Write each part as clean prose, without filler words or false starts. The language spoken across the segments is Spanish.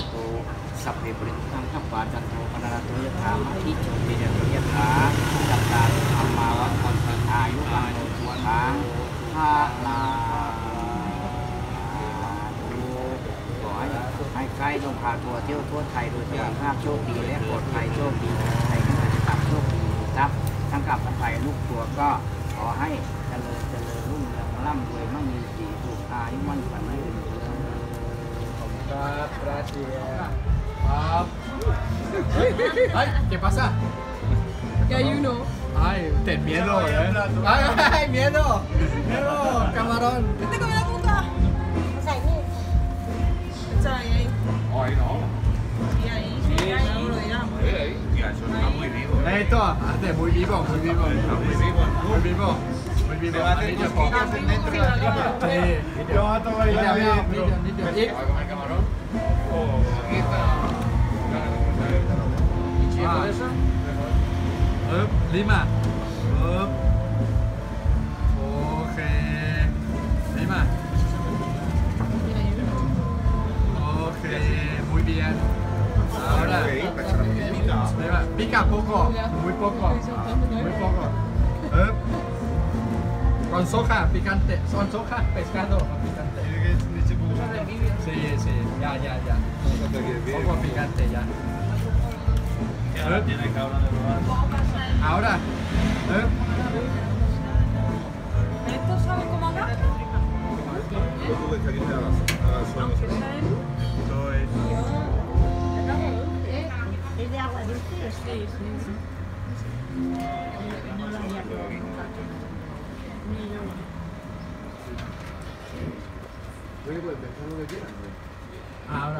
โตสัพเพปุริสสังขปาจันโทปนารโตยถามะทิโชติเดชยถาจัตตาธรรมาวัฏฏันอายุวันโนสุขังภาลาขอให้ใกล้ลงพาทัวเที่ยวทั่วไทยโดยสวัสดิภาพโชคดีและปลอดภัยโชคดีไทยทั้งประเทศโชคดีครับทั้งกับทั้งไปลูกตัวก็ขอให้เจริญรุ่งเรืองร่ำรวยมั่งมีสีสุขอายุมั่นขวัญยืนครับgraciasครับay ¿qué pasa? Ya hay uno. Ay, ten miedo, ay, miedo, camarón. Vete con la puta. Está ahí. Ahí no. Sí, ahí. Sí, ahí. No lo digamos. Eso está muy vivo. Esto, hace muy vivo, muy vivo. Está muy vivo. Muy vivo. Muy vivo. Se va a hacer cosquillas dentro de la línea. Sí. Yo a todo bailar Nidio. ¿Va a comer camarón? Aquí está. ¿Y chico de eso? Lima. Ok. Lima. Ok, muy bien. Ahora. Lima, pica poco, muy poco. Muy poco. Con soja, picante. Con soja, pescado, picante. Sí, sí, ya. Poco picante ya. Tiene que hablar de probar. Ahora. ¿Esto sabe cómo acá? ¿Es de agua dulce? Sí, sí. Ahora.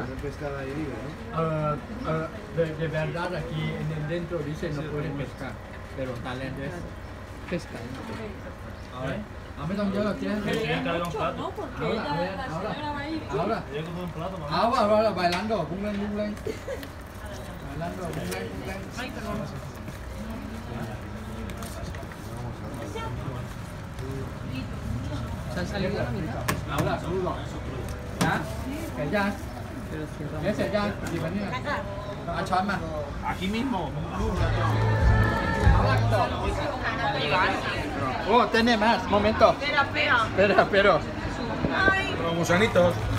De verdad aquí en el dentro dice no pueden pescar, pero tailandés pescan. Ahora. Me dan yo aquí. No, porque la señora va a ir. Ahora bailando, bung lên. Bailando, bung lên. Ay, perdón. Se han salido la mitad. Ahora, saludo. ¿Ya? ¿Qué ya? ¿Qué se ya? ¿A chama? Aquí mismo. Oh, tiene más, momento. Espera. Espera. Ay. Los gusanitos.